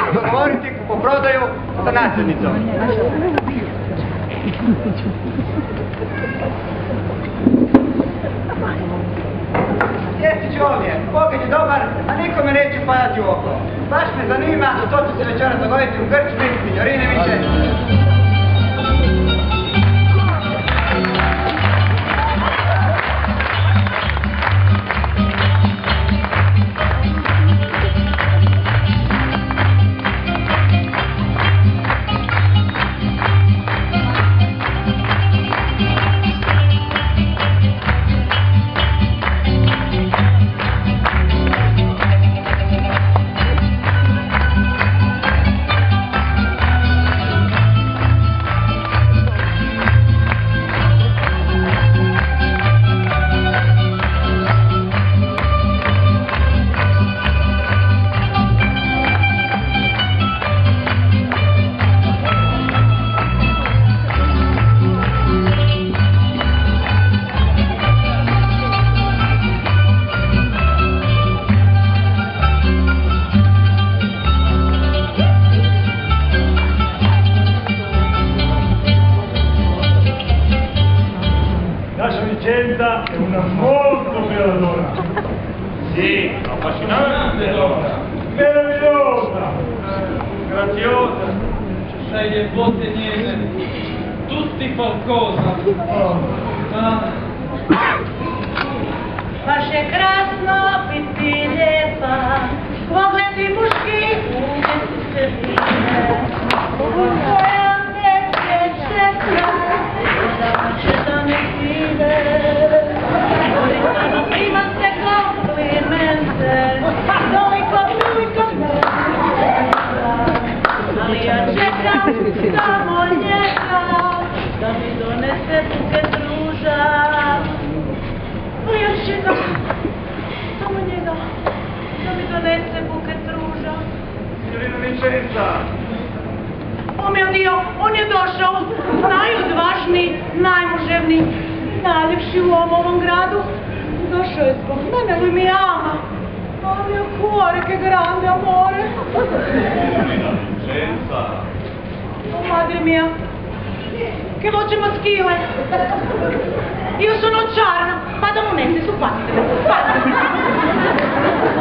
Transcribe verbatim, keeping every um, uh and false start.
dogovoriti kupoprodaju sa nasljednicom. Sjesti ću ovdje, pogled je dobar, a nikome neću padati u oko. Baš me zanima što će se večera dogoditi u krčmi, signorine više. Vicenza è una molto bella donna. Sì, affascinante donna. Meravigliosa. Graziosa. Ci sei le botte niente. Tutti qualcosa. Oh. Ah. Baš je krasno biti lijepa, pogledi muški uvijek su se vide. Koja me sreće kraj, odavno će da ne ide. Korisano prima se komplimente, toliko, toliko mene. Ali ja čekam samo njega, da mi donese buket ruža. Ali ja čekam samo njega, da mi donese buket ruža. Signorina Vicenza! O mio Dio, on je došao, najodvažniji, najmuževniji, najljepši u ovom, ovom gradu. Došao je zbog mene, lui mi ama. O mio cuore, che grande amore. Signorina Vicenza! Oh madre mia, che voce maschile. Io sono Ciarna, vado a monete, su, fatele, fatele.